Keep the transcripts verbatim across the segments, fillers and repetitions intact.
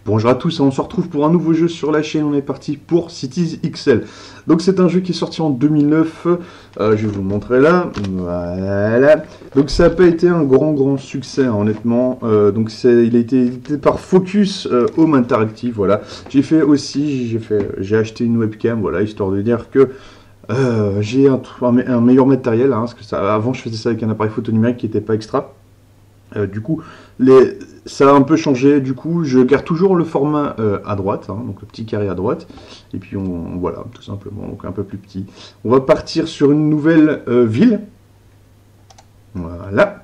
Bonjour à tous, on se retrouve pour un nouveau jeu sur la chaîne, on est parti pour Cities X L. Donc c'est un jeu qui est sorti en deux mille neuf, euh, je vais vous le montrer là, voilà. Donc ça n'a pas été un grand grand succès hein, honnêtement, euh, donc il a été édité par Focus euh, Home Interactive, voilà. J'ai fait aussi, j'ai fait, j'ai acheté une webcam, voilà, histoire de dire que euh, j'ai un, un, un meilleur matériel, hein, parce que ça, avant je faisais ça avec un appareil photo numérique qui n'était pas extra. Euh, du coup, les, ça a un peu changé. Du coup, je garde toujours le format euh, à droite, hein, donc le petit carré à droite. Et puis, on, voilà, tout simplement, donc un peu plus petit. On va partir sur une nouvelle euh, ville. Voilà.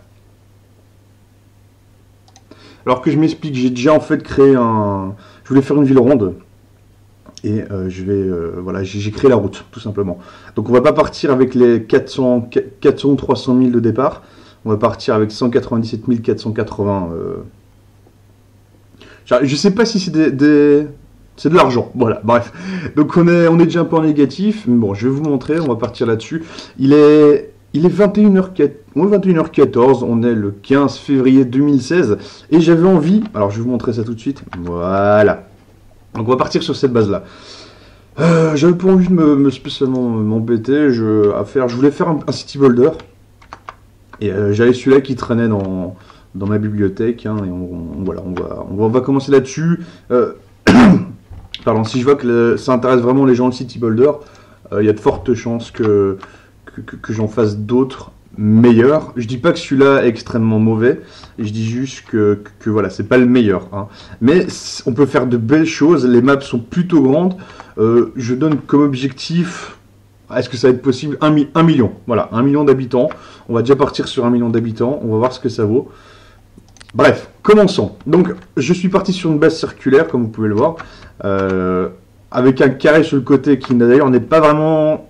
Alors que je m'explique, j'ai déjà en fait créé un... Je voulais faire une ville ronde. Et euh, je vais, euh, voilà, j'ai créé la route, tout simplement. Donc, on va pas partir avec les quatre cents, trois cent mille de départ. On va partir avec cent quatre-vingt-dix-sept mille quatre cent quatre-vingts. Euh... Je sais pas si c'est des, des... c'est de l'argent. Voilà, bref. Donc on est, on est déjà un peu en négatif. Mais bon, je vais vous montrer. On va partir là-dessus. Il est, il est vingt et une heures quatorze. On est le quinze février deux mille seize. Et j'avais envie. Alors je vais vous montrer ça tout de suite. Voilà. Donc on va partir sur cette base-là. Euh, j'avais pas envie de me, me spécialement m'embêter. Je, à faire. Je voulais faire un, un city builder. Et euh, j'avais celui-là qui traînait dans, dans ma bibliothèque, hein, et on, on, voilà, on va, on va, on va commencer là-dessus. Euh, pardon, si je vois que le, ça intéresse vraiment les gens de City Builder, il euh, y a de fortes chances que, que, que, que j'en fasse d'autres meilleurs. Je dis pas que celui-là est extrêmement mauvais, je dis juste que, que, que voilà, c'est pas le meilleur. Hein. Mais on peut faire de belles choses, les maps sont plutôt grandes. Euh, je donne comme objectif... Est-ce que ça va être possible? un, mi un million, voilà, un million d'habitants. On va déjà partir sur un million d'habitants, on va voir ce que ça vaut. Bref, commençons. Donc, je suis parti sur une base circulaire, comme vous pouvez le voir, euh, avec un carré sur le côté qui d'ailleurs n'est pas vraiment,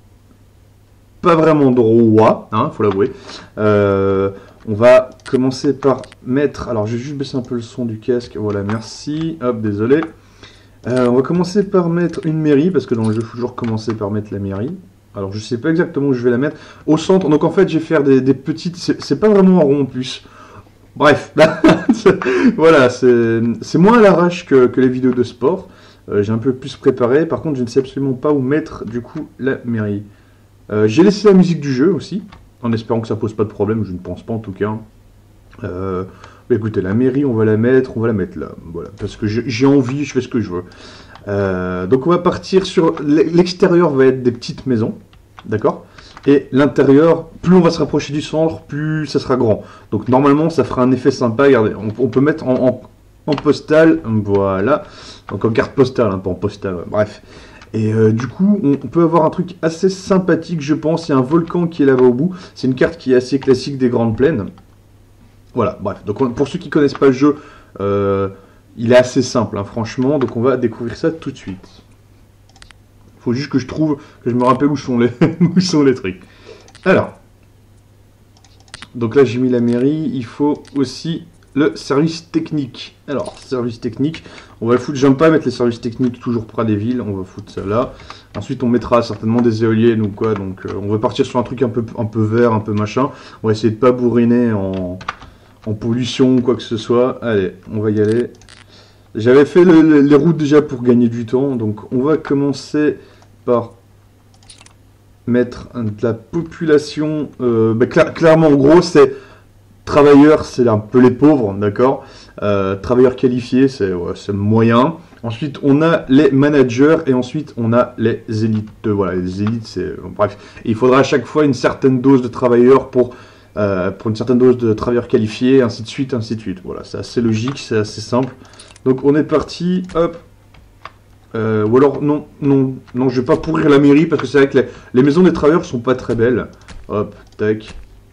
pas vraiment droit, hein, faut l'avouer. Euh, on va commencer par mettre, alors je vais juste baisser un peu le son du casque, voilà, merci, hop, désolé. Euh, on va commencer par mettre une mairie, parce que dans le jeu, il faut toujours commencer par mettre la mairie. Alors, je sais pas exactement où je vais la mettre. Au centre, donc en fait, je vais faire des, des petites... C'est pas vraiment un rond en plus. Bref, voilà, c'est moins à l'arrache que, que les vidéos de sport. Euh, J'ai un peu plus préparé. Par contre, je ne sais absolument pas où mettre, du coup, la mairie. Euh, J'ai laissé la musique du jeu aussi, en espérant que ça pose pas de problème. Je ne pense pas, en tout cas. Euh... Bah écoutez, la mairie, on va la mettre, on va la mettre là, voilà, parce que j'ai envie, je fais ce que je veux. Euh, donc on va partir sur... L'extérieur va être des petites maisons, d'accord? Et l'intérieur, plus on va se rapprocher du centre, plus ça sera grand. Donc normalement, ça fera un effet sympa, regardez, on, on peut mettre en, en, en postal, voilà, donc en carte postale, hein, pas en postal, bref. Et euh, du coup, on, on peut avoir un truc assez sympathique, je pense, il y a un volcan qui est là-bas au bout, c'est une carte qui est assez classique des Grandes Plaines. Voilà, bref, donc on, pour ceux qui ne connaissent pas le jeu, euh, il est assez simple, hein, franchement, donc on va découvrir ça tout de suite. Il faut juste que je trouve, que je me rappelle où sont les, où sont les trucs. Alors, donc là j'ai mis la mairie, il faut aussi le service technique. Alors, service technique, on va le foutre, j'aime pas mettre les services techniques toujours près des villes, on va foutre ça là. Ensuite on mettra certainement des éoliennes ou quoi, donc euh, on va partir sur un truc un peu, un peu vert, un peu machin. On va essayer de pas bourriner en... en pollution ou quoi que ce soit. Allez, on va y aller. J'avais fait le, le, les routes déjà pour gagner du temps, donc on va commencer par mettre de la population. Euh, bah, cla clairement, en gros, c'est travailleurs, c'est un peu les pauvres, d'accord. Euh, travailleurs qualifiés, c'est ouais, moyen. Ensuite, on a les managers et ensuite on a les élites. Voilà, les élites, c'est bref. Et il faudra à chaque fois une certaine dose de travailleurs pour Euh, pour une certaine dose de travailleurs qualifiés, ainsi de suite, ainsi de suite. Voilà, c'est assez logique, c'est assez simple. Donc on est parti, hop. Euh, ou alors, non, non, non, je vais pas pourrir la mairie, parce que c'est vrai que les, les maisons des travailleurs sont pas très belles. Hop, tac.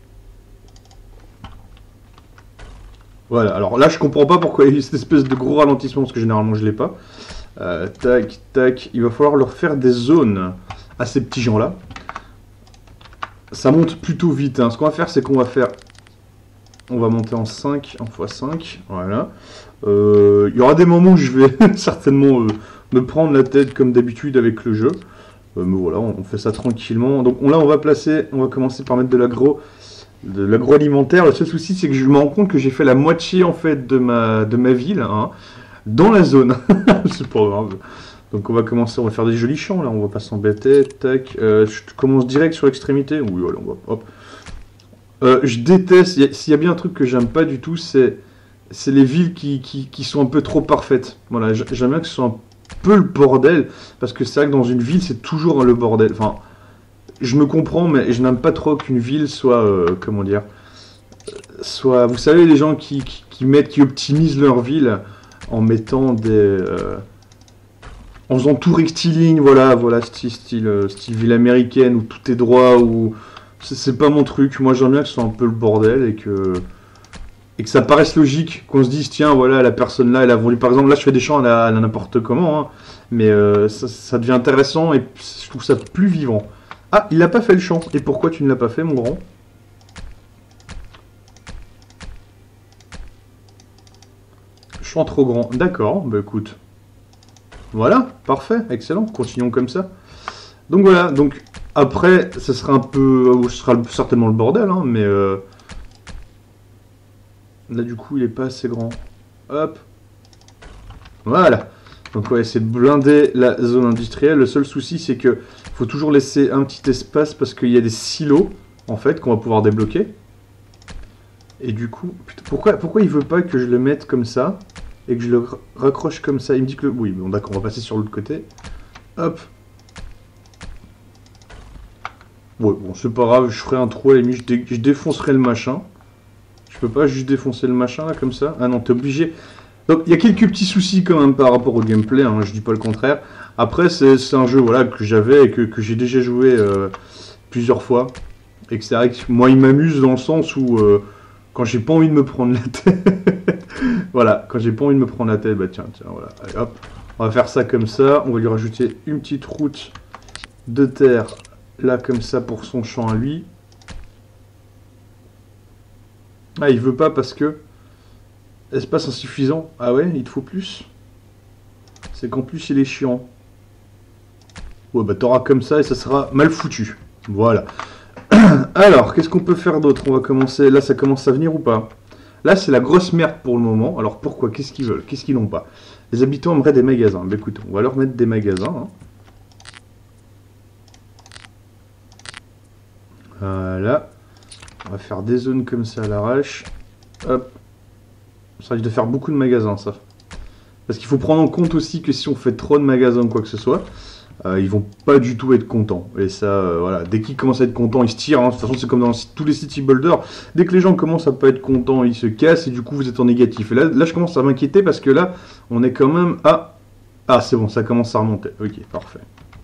Voilà, alors là je comprends pas pourquoi il y a cette espèce de gros ralentissement, parce que généralement je l'ai pas. Euh, tac, tac, il va falloir leur faire des zones à ces petits gens-là. Ça monte plutôt vite, hein. Ce qu'on va faire, c'est qu'on va faire... On va monter en cinq, en fois cinq, voilà. Euh, il y aura des moments où je vais certainement euh, me prendre la tête comme d'habitude avec le jeu. Euh, mais voilà, on, on fait ça tranquillement. Donc on, là, on va placer, on va commencer par mettre de l'agro, de l'agroalimentaire. Le seul souci, c'est que je me rends compte que j'ai fait la moitié en fait de ma, de ma ville. Hein. dans la zone. C'est pas grave. Donc on va commencer, on va faire des jolis champs là, on va pas s'embêter. Tac, euh, je commence direct sur l'extrémité. Oui, voilà, on va. Hop. Euh, je déteste, s'il y a bien un truc que j'aime pas du tout, c'est c'est les villes qui, qui, qui sont un peu trop parfaites. Voilà, j'aime bien que ce soit un peu le bordel, parce que c'est vrai que dans une ville, c'est toujours le bordel. Enfin, je me comprends, mais je n'aime pas trop qu'une ville soit, euh, comment dire, soit, vous savez, les gens qui, qui, qui mettent, qui optimisent leur ville en mettant des, euh, en faisant tout rectiligne, voilà, voilà, style, style, euh, style ville américaine où tout est droit, ou c'est pas mon truc. Moi, j'aime bien que ce soit un peu le bordel et que et que ça paraisse logique, qu'on se dise tiens voilà la personne là elle a voulu, par exemple là je fais des champs à n'importe comment, hein, mais euh, ça, ça devient intéressant et je trouve ça plus vivant. Ah, il n'a pas fait le champ, et pourquoi tu ne l'as pas fait mon grand? Champ trop grand, d'accord, bah écoute, voilà, parfait, excellent, continuons comme ça. Donc voilà, donc après ça sera un peu, ce sera certainement le bordel, hein, mais euh, là, du coup, il est pas assez grand. Hop. Voilà. Donc, on va essayer de blinder la zone industrielle. Le seul souci, c'est que faut toujours laisser un petit espace parce qu'il y a des silos, en fait, qu'on va pouvoir débloquer. Et du coup, putain, pourquoi, pourquoi il veut pas que je le mette comme ça et que je le raccroche comme ça? Il me dit que le... Oui, bon, d'accord, on va passer sur l'autre côté. Hop. Ouais, bon, c'est pas grave, je ferai un trou à la limite, je, dé... je défoncerai le machin. Je peux pas juste défoncer le machin là comme ça? Ah non, t'es obligé. Donc il y a quelques petits soucis quand même par rapport au gameplay, hein, je dis pas le contraire. Après c'est un jeu voilà, que j'avais et que, que j'ai déjà joué euh, plusieurs fois. Et que c'est vrai que moi il m'amuse dans le sens où euh, quand j'ai pas envie de me prendre la tête. Voilà, quand j'ai pas envie de me prendre la tête, bah tiens, tiens, voilà. Allez hop, on va faire ça comme ça. On va lui rajouter une petite route de terre là comme ça pour son champ à lui. Ah, il veut pas parce que espace insuffisant. Ah ouais, il te faut plus. C'est qu'en plus il est chiant. Ouais, bah t'auras comme ça et ça sera mal foutu. Voilà. Alors, qu'est-ce qu'on peut faire d'autre? On va commencer. Là, ça commence à venir ou pas? Là, c'est la grosse merde pour le moment. Alors pourquoi? Qu'est-ce qu'ils veulent? Qu'est-ce qu'ils n'ont pas? Les habitants aimeraient des magasins. Bah écoute, on va leur mettre des magasins. Hein. Voilà. On va faire des zones comme ça à l'arrache. Hop. Ça risque de faire beaucoup de magasins, ça. Parce qu'il faut prendre en compte aussi que si on fait trop de magasins ou quoi que ce soit, euh, ils vont pas du tout être contents. Et ça, euh, voilà. Dès qu'ils commencent à être contents, ils se tirent. Hein. De toute façon, c'est comme dans tous les city builders. Dès que les gens commencent à pas être contents, ils se cassent et du coup, vous êtes en négatif. Et là, là je commence à m'inquiéter parce que là, on est quand même à... Ah, c'est bon, ça commence à remonter. Ok, parfait.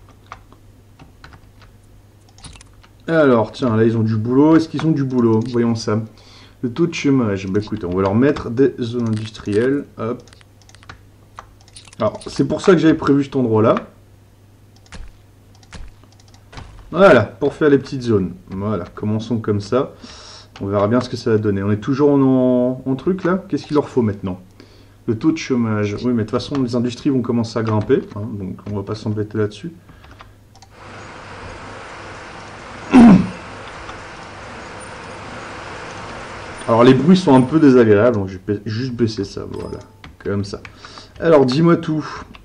Alors, tiens, là, ils ont du boulot. Est-ce qu'ils ont du boulot? Voyons ça. Le taux de chômage. Bah écoute, on va leur mettre des zones industrielles. Hop. Alors, c'est pour ça que j'avais prévu cet endroit-là. Voilà, pour faire les petites zones. Voilà, commençons comme ça. On verra bien ce que ça va donner. On est toujours en, en, en truc, là. Qu'est-ce qu'il leur faut maintenant? Le taux de chômage. Oui, mais de toute façon, les industries vont commencer à grimper. Hein, donc, on va pas s'embêter là-dessus. Alors les bruits sont un peu désagréables, donc je vais juste baisser ça, voilà, comme ça. Alors dis-moi tout.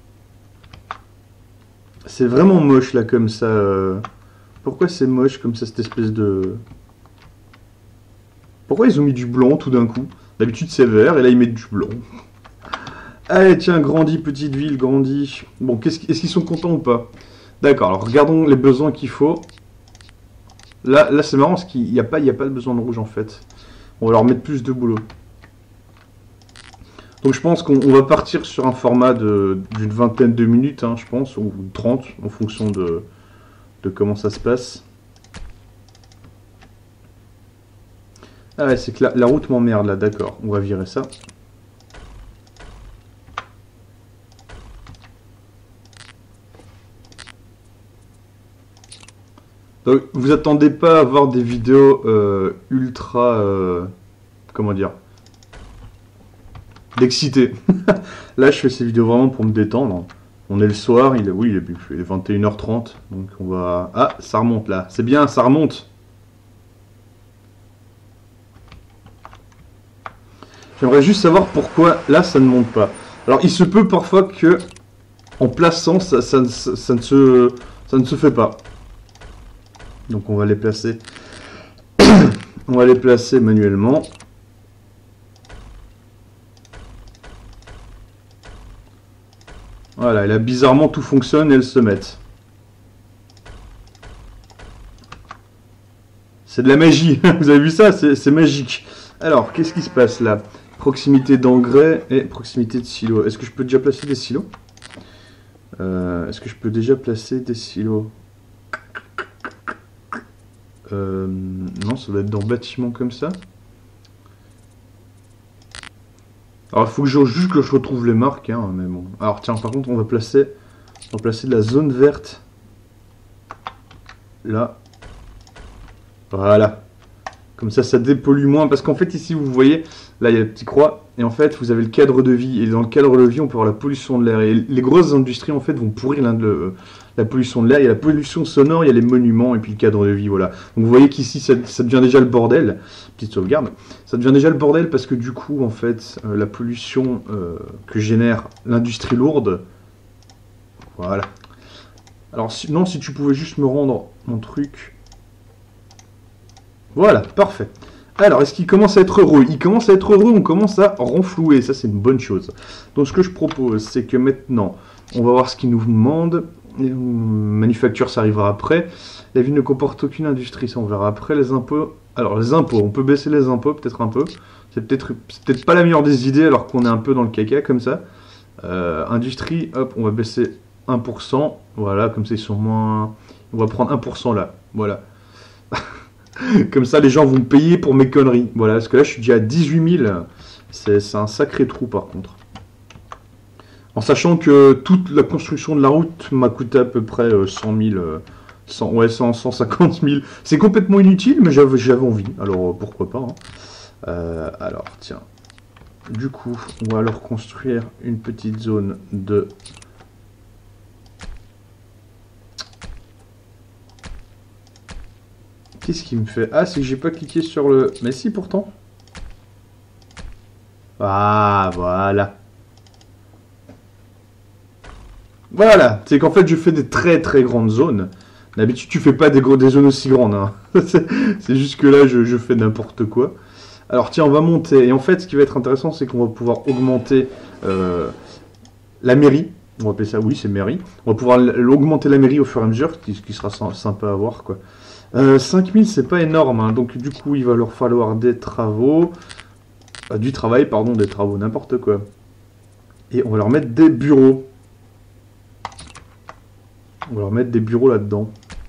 C'est vraiment moche là comme ça. Euh... Pourquoi c'est moche comme ça, cette espèce de... Pourquoi ils ont mis du blanc tout d'un coup? D'habitude c'est vert et là ils mettent du blanc. Allez tiens, grandis petite ville, grandis. Bon, qu'est-ce est-ce qu'ils sont contents ou pas? D'accord, alors regardons les besoins qu'il faut. Là, là c'est marrant parce qu'il n'y a pas, il n'y a pas de besoin de rouge en fait. On va leur mettre plus de boulot. Donc je pense qu'on va partir sur un format d'une vingtaine de minutes, hein, je pense, ou trente, en fonction de, de comment ça se passe. Ah ouais, c'est que la, la route m'emmerde là, d'accord. On va virer ça. Donc, vous attendez pas à voir des vidéos euh, ultra, euh, comment dire, d'excité. Là, je fais ces vidéos vraiment pour me détendre. On est le soir, il est, oui, il est, il est vingt et une heures trente, donc on va... Ah, ça remonte là, c'est bien, ça remonte. J'aimerais juste savoir pourquoi là, ça ne monte pas. Alors il se peut parfois que en plaçant ça, ça, ça, ça ne se ça ne se fait pas. Donc on va les placer. On va les placer manuellement. Voilà, et là bizarrement tout fonctionne et elles se mettent. C'est de la magie, vous avez vu ça? C'est magique. Alors, qu'est-ce qui se passe là? Proximité d'engrais et proximité de silos. Est-ce que je peux déjà placer des silos? euh, Est-ce que je peux déjà placer des silos? euh, Non, ça doit être dans bâtiment comme ça. Alors, il faut que je, juste que je retrouve les marques, hein, mais bon. Alors, tiens, par contre, on va placer, on va placer de la zone verte. Là. Voilà. Comme ça, ça dépollue moins. Parce qu'en fait, ici, vous voyez, là, il y a la petite croix. Et en fait, vous avez le cadre de vie. Et dans le cadre de vie, on peut avoir la pollution de l'air. Et les grosses industries, en fait, vont pourrir le, la pollution de l'air. Il y a la pollution sonore, il y a les monuments et puis le cadre de vie, voilà. Donc, vous voyez qu'ici, ça, ça devient déjà le bordel. Petite sauvegarde. Ça devient déjà le bordel parce que du coup, en fait, euh, la pollution euh, que génère l'industrie lourde... Voilà. Alors, si, non, si tu pouvais juste me rendre mon truc... Voilà, parfait. Alors, est-ce qu'il commence à être heureux? Il commence à être heureux, on commence à renflouer. Ça, c'est une bonne chose. Donc, ce que je propose, c'est que maintenant, on va voir ce qu'il nous demande. Manufacture, ça arrivera après. La ville ne comporte aucune industrie, ça, on verra après. Les impôts. Alors, les impôts, on peut baisser les impôts, peut-être un peu. C'est peut-être peut-être pas la meilleure des idées, alors qu'on est un peu dans le caca, comme ça. Euh, industrie, hop, on va baisser un pour cent. Voilà, comme ça, ils sont moins... On va prendre un pour cent là. Voilà. Comme ça, les gens vont me payer pour mes conneries. Voilà, parce que là, je suis déjà à dix-huit mille. C'est un sacré trou, par contre. En sachant que toute la construction de la route m'a coûté à peu près cent mille, cent, ouais, cent, cent cinquante mille. C'est complètement inutile, mais j'avais envie. Alors, pourquoi pas, hein. euh, Alors, tiens. Du coup, on va alors construire une petite zone de... Qu'est-ce qui me fait? Ah, c'est que j'ai pas cliqué sur le... Mais si, pourtant. Ah, voilà. Voilà. C'est qu'en fait, je fais des très très grandes zones. D'habitude, tu fais pas des, gros, des zones aussi grandes. Hein. C'est juste que là, je, je fais n'importe quoi. Alors, tiens, on va monter. Et en fait, ce qui va être intéressant, c'est qu'on va pouvoir augmenter euh, la mairie. On va appeler ça, oui, c'est mairie. On va pouvoir augmenter la mairie au fur et à mesure, ce qui, qui sera sympa à voir, quoi. Euh, cinq mille, c'est pas énorme, hein. Donc du coup, il va leur falloir des travaux. Euh, du travail, pardon, des travaux, n'importe quoi. Et on va leur mettre des bureaux. On va leur mettre des bureaux là-dedans.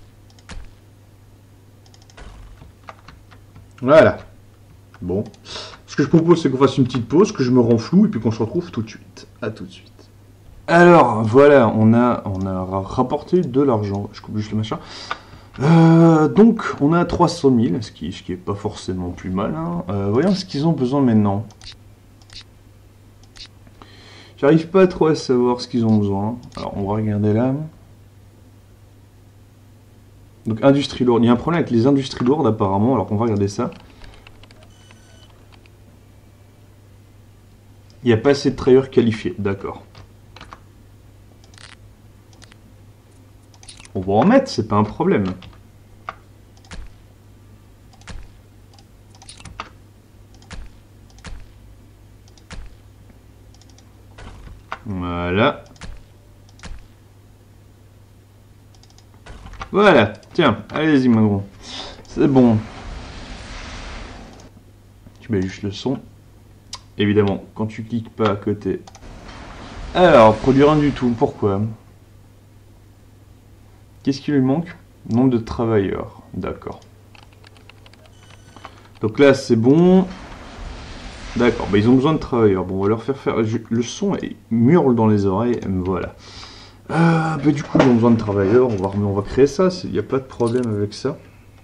Voilà. Bon. Ce que je propose, c'est qu'on fasse une petite pause, que je me renfloue, et puis qu'on se retrouve tout de suite. À tout de suite. Alors, voilà, on a, on a rapporté de l'argent. Je coupe juste le machin. Euh, donc, on a trois cent mille, ce qui, ce qui est pas forcément plus mal. Hein. Euh, voyons ce qu'ils ont besoin maintenant. J'arrive pas trop à savoir ce qu'ils ont besoin. Alors, on va regarder là. Donc, industrie lourde. Il y a un problème avec les industries lourdes, apparemment. Alors, on va regarder ça. Il n'y a pas assez de travailleurs qualifiés. D'accord. On va en mettre, c'est pas un problème. Voilà. Voilà. Tiens, allez-y, mon gros. C'est bon. Tu mets juste le son. Évidemment, quand tu cliques pas à côté. Alors, produire un du tout. Pourquoi ? Qu'est-ce qui lui manque? Nombre de travailleurs. D'accord. Donc là, c'est bon. D'accord. Bah, ils ont besoin de travailleurs. Bon, on va leur faire faire... Le son est murle dans les oreilles. Voilà. Euh, bah, du coup, ils ont besoin de travailleurs. On va, on va créer ça. Il n'y a pas de problème avec ça.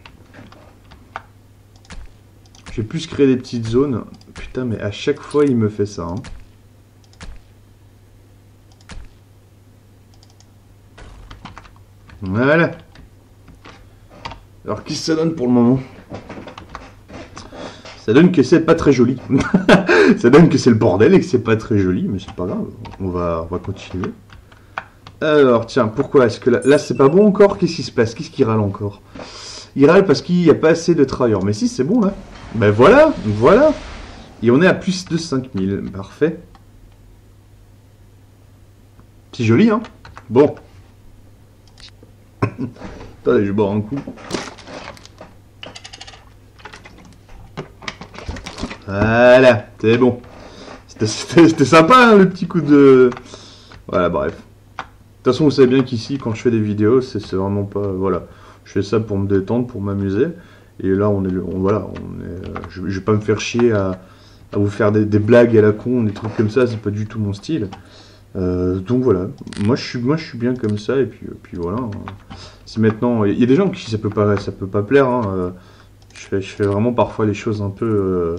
Je vais plus créer des petites zones. Putain, mais à chaque fois, il me fait ça. Hein. Voilà. Alors, qu'est-ce que ça donne pour le moment? Ça Ça donne que c'est pas très joli. Ça donne que c'est le bordel et que c'est pas très joli, mais c'est pas grave. On va, on va continuer. Alors, tiens, pourquoi est-ce que là, là c'est pas bon encore? Qu'est-ce qui se passe? Qu'est-ce qui râle encore? Il râle parce qu'il n'y a pas assez de travailleurs. Mais si, c'est bon, là. Ben voilà, voilà. Et on est à plus de cinq mille. Parfait. C'est joli, hein? Bon. Attendez, je vais boire un coup. Voilà, c'est bon. C'était sympa, hein, le petit coup de... Voilà, bref. De toute façon, vous savez bien qu'ici, quand je fais des vidéos, c'est vraiment pas... Voilà. Je fais ça pour me détendre, pour m'amuser. Et là, on est... On, voilà, on est, euh, je, je vais pas me faire chier à, à vous faire des, des blagues à la con, des trucs comme ça. C'est pas du tout mon style. Euh, donc voilà. Moi je, suis, moi, je suis bien comme ça. Et puis, puis voilà. Si maintenant... Il y a des gens qui ça peut pas, ça peut pas plaire. Hein. Euh, je, fais, je fais vraiment parfois les choses un peu... Euh,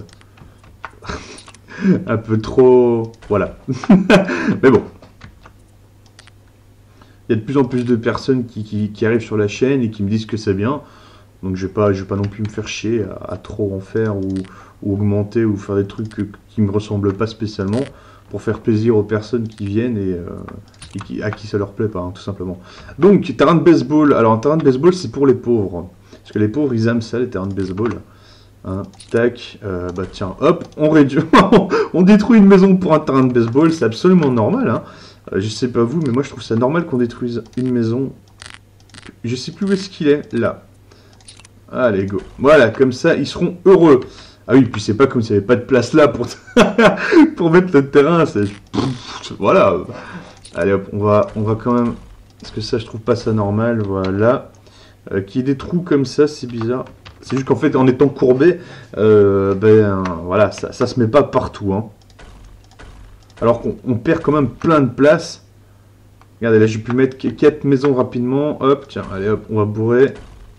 un peu trop... Voilà. Mais bon. Il y a de plus en plus de personnes qui, qui, qui arrivent sur la chaîne et qui me disent que c'est bien. Donc je ne vais, pas, je vais pas non plus me faire chier à, à trop en faire ou, ou augmenter ou faire des trucs que, qui ne me ressemblent pas spécialement pour faire plaisir aux personnes qui viennent et, euh, et qui, à qui ça leur plaît pas, hein, tout simplement. Donc, terrain de baseball. Alors un terrain de baseball, c'est pour les pauvres. Parce que les pauvres, ils aiment ça, les terrains de baseball. Hein, tac, euh, bah tiens, hop, on réduit, on détruit une maison pour un terrain de baseball, c'est absolument normal. Hein. Euh, je sais pas vous, mais moi je trouve ça normal qu'on détruise une maison. Je sais plus où est-ce qu'il est, là. Allez, go. Voilà, comme ça, ils seront heureux. Ah oui, puis c'est pas comme s'il n'y avait pas de place là pour, pour mettre le terrain. Voilà. Allez hop, on va, on va quand même... Parce que ça, je trouve pas ça normal, voilà. Euh, qu'il y ait des trous comme ça, c'est bizarre. C'est juste qu'en fait, en étant courbé, euh, ben voilà, ça, ça se met pas partout. Hein. Alors qu'on on perd quand même plein de place. Regardez, là, j'ai pu mettre quatre maisons rapidement. Hop, tiens, allez, hop, on va bourrer.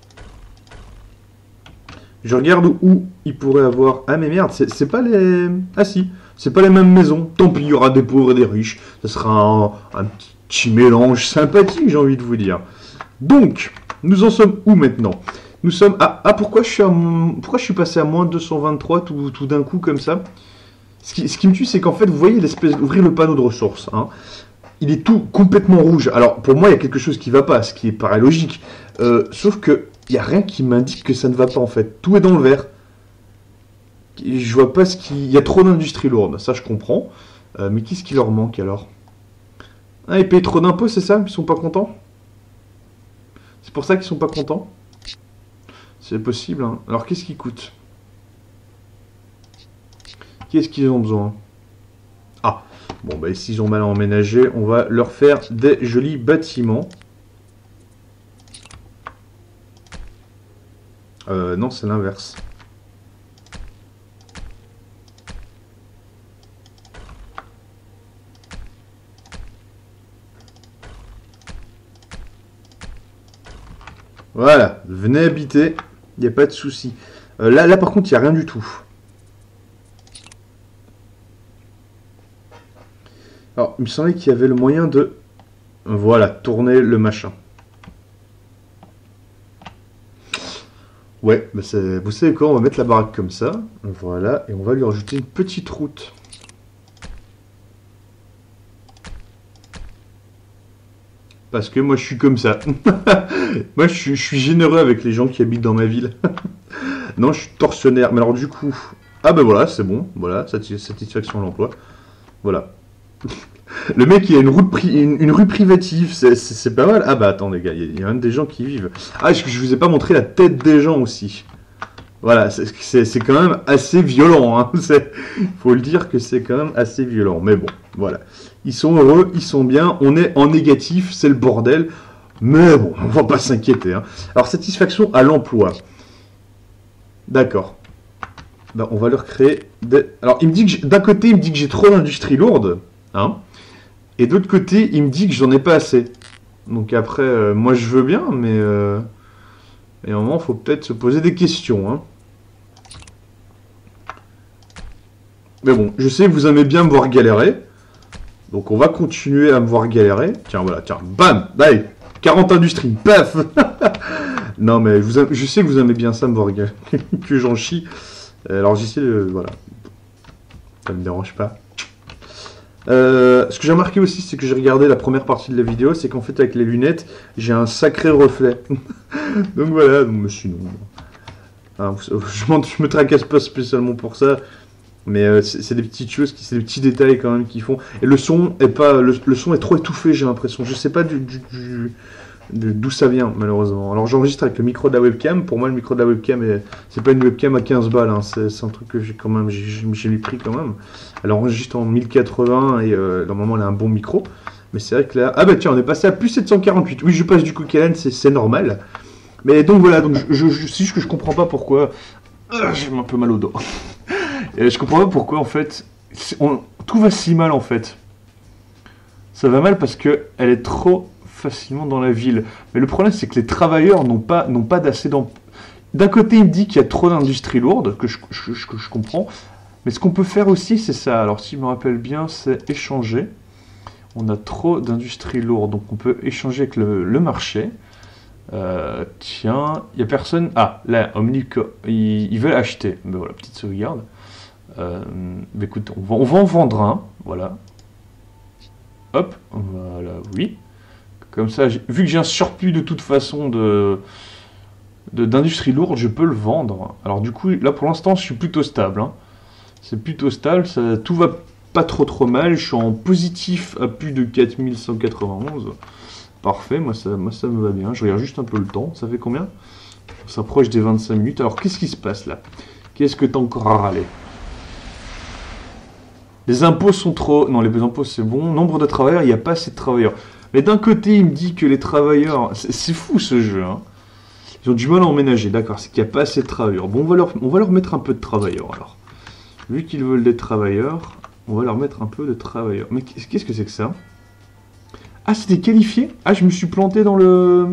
Je regarde où il pourrait avoir... Ah, mais merde, c'est pas les... Ah si, c'est pas les mêmes maisons. Tant pis, il y aura des pauvres et des riches. Ce sera un, un petit mélange sympathique, j'ai envie de vous dire. Donc, nous en sommes où maintenant? Nous sommes à... Ah, pourquoi je suis, à... pourquoi je suis passé à moins deux cent vingt-trois tout, tout d'un coup comme ça? Ce qui, ce qui me tue, c'est qu'en fait, vous voyez l'espèce d'ouvrir le panneau de ressources. Hein. Il est tout complètement rouge. Alors, pour moi, il y a quelque chose qui ne va pas, ce qui est paraît logique. Euh, sauf que il n'y a rien qui m'indique que ça ne va pas, en fait. Tout est dans le vert. Je vois pas ce qui... Il y a trop d'industrie lourde, ça je comprends. Euh, mais qu'est-ce qui leur manque, alors? Ah, ils payent trop d'impôts, c'est ça? Ils sont pas contents? C'est pour ça qu'ils sont pas contents? C'est possible, hein. Alors, qu'est-ce qui coûte? Qu'est-ce qu'ils ont besoin? Ah, bon, bah, s'ils ont mal à emménager, on va leur faire des jolis bâtiments. Euh, non, c'est l'inverse. Voilà, venez habiter, il n'y a pas de souci. Euh, là, là, par contre, il n'y a rien du tout. Alors, il me semblait qu'il y avait le moyen de... Voilà, tourner le machin. Ouais, bah vous savez quoi, on va mettre la baraque comme ça. Voilà, et on va lui rajouter une petite route. Parce que moi, je suis comme ça. Moi, je suis, je suis généreux avec les gens qui habitent dans ma ville. Non, je suis tortionnaire. Mais alors, du coup... Ah ben voilà, c'est bon. Voilà, satisfaction à l'emploi. Voilà. Le mec, il a une, route pri une, une rue privative. C'est pas mal. Ah bah attends, les gars, il y, y a même des gens qui vivent. Ah, je, je vous ai pas montré la tête des gens aussi. Voilà, c'est quand même assez violent. Hein. Faut le dire que c'est quand même assez violent. Mais bon, voilà. Ils sont heureux, ils sont bien. On est en négatif, c'est le bordel. Mais bon, on va pas s'inquiéter. Hein. Alors, satisfaction à l'emploi. D'accord. Ben, on va leur créer des... Alors, il me dit que d'un côté, il me dit que j'ai trop d'industrie lourde. Hein. Et de l'autre côté, il me dit que j'en ai pas assez. Donc après, euh, moi je veux bien, mais... Euh... Et à un moment, il faut peut-être se poser des questions. Hein. Mais bon, je sais que vous aimez bien me voir galérer. Donc on va continuer à me voir galérer. Tiens, voilà, tiens, bam, allez, quarante industries, paf. Non, mais je, vous aime, je sais que vous aimez bien ça, me voir galérer, que j'en chie. Alors j'essaie de... Voilà. Ça me dérange pas. Euh, ce que j'ai remarqué aussi, c'est que j'ai regardé la première partie de la vidéo, c'est qu'en fait avec les lunettes, j'ai un sacré reflet. Donc voilà, mais sinon... Hein, je, je me tracasse pas spécialement pour ça. Mais euh, c'est des petites choses, c'est des petits détails quand même qui font. Et le son est pas, le, le son est trop étouffé, j'ai l'impression. Je sais pas du, du, du d'où ça vient malheureusement. Alors j'enregistre avec le micro de la webcam. Pour moi le micro de la webcam c'est pas une webcam à quinze balles, hein. C'est un truc que j'ai quand même j'ai mis pris quand même. Elle enregistre en mille quatre-vingts et euh, normalement elle a un bon micro. Mais c'est vrai que là, ah bah tiens, on est passé à plus sept cent quarante-huit. Oui, je passe du coup Kellen, c'est normal. Mais donc voilà, donc je, je, je, c'est juste que je comprends pas pourquoi. Euh, j'ai un peu mal au dos. Et je comprends pas pourquoi en fait on, tout va si mal en fait. Ça va mal parce que elle est trop facilement dans la ville. Mais le problème, c'est que les travailleurs n'ont pas, n'ont pas d'assez d'emploi. D'un côté, il me dit qu'il y a trop d'industries lourdes, que je, je, je, que je comprends. Mais ce qu'on peut faire aussi, c'est ça. Alors, si je me rappelle bien, c'est échanger. On a trop d'industries lourdes, donc on peut échanger avec le, le marché. Euh, tiens, il n'y a personne... Ah, là, Omnico, ils, ils veulent acheter. Ben voilà, petite sauvegarde. Euh, ben écoute, on va, on va en vendre un. Voilà. Hop, voilà, oui. Comme ça, vu que j'ai un surplus de toute façon de d'industrie lourde, je peux le vendre. Alors du coup, là pour l'instant, je suis plutôt stable. Hein. C'est plutôt stable, ça, tout va pas trop trop mal. Je suis en positif à plus de quatre mille cent quatre-vingt-onze. Parfait, moi ça, moi ça me va bien. Je regarde juste un peu le temps. Ça fait combien? On s'approche des vingt-cinq minutes. Alors qu'est-ce qui se passe là? Qu'est-ce que t'as encore à râler? Les impôts sont trop... Non, les impôts c'est bon. Nombre de travailleurs, il n'y a pas assez de travailleurs. Mais d'un côté, il me dit que les travailleurs... C'est fou ce jeu, hein. Ils ont du mal à emménager, d'accord. C'est qu'il n'y a pas assez de travailleurs. Bon, on va, leur... on va leur mettre un peu de travailleurs, alors. Vu qu'ils veulent des travailleurs, on va leur mettre un peu de travailleurs. Mais qu'est-ce que c'est que ça? Ah, c'était qualifié? Ah, je me suis planté dans le...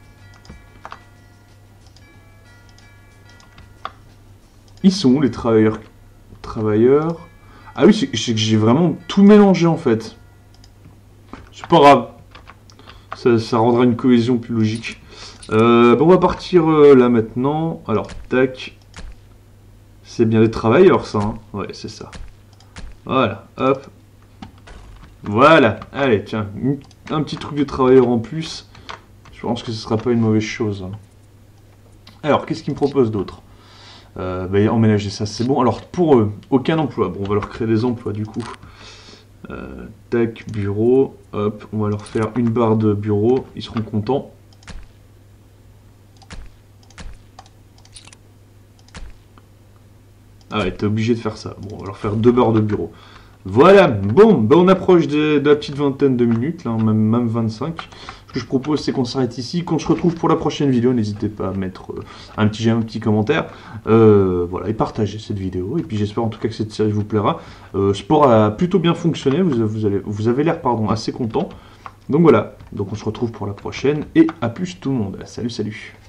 Ils sont où, les travailleurs? Travailleurs... Ah oui, c'est que j'ai vraiment tout mélangé, en fait. C'est pas grave. Ça, ça rendra une cohésion plus logique. Euh, bon, on va partir euh, là maintenant. Alors, tac. C'est bien des travailleurs, ça. Hein, ouais, c'est ça. Voilà, hop. Voilà. Allez, tiens. Un petit truc de travailleurs en plus. Je pense que ce sera pas une mauvaise chose. Hein. Alors, qu'est-ce qu'ils me proposent d'autre? euh, bah, Emménager ça, c'est bon. Alors, pour eux, aucun emploi. Bon, on va leur créer des emplois, du coup. Euh, tac, bureau, hop, on va leur faire une barre de bureau, ils seront contents. Ah ouais, t'es obligé de faire ça. Bon, on va leur faire deux barres de bureau. Voilà, bon, bah on approche de, de la petite vingtaine de minutes, là, même, même vingt-cinq. Ce que je propose, c'est qu'on s'arrête ici. Qu'on se retrouve pour la prochaine vidéo, n'hésitez pas à mettre euh, un petit j'aime, un petit commentaire. Euh, voilà, et partagez cette vidéo. Et puis j'espère en tout cas que cette série vous plaira. Euh, Sport a plutôt bien fonctionné, vous, vous, allez, vous avez l'air pardon assez content. Donc voilà, donc on se retrouve pour la prochaine. Et à plus tout le monde. Salut, salut.